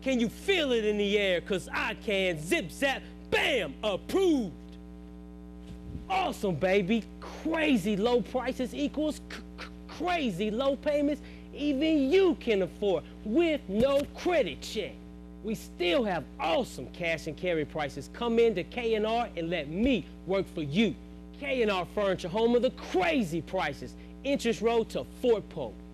Can you feel it in the air? Cause I can. Zip, zap, bam, approved. Awesome, baby. Crazy low prices equals crazy low payments even you can afford with no credit check. We still have awesome cash and carry prices. Come into K&R and let me work for you. K&R Furniture, home of the crazy prices. Interest Road to Fort Polk.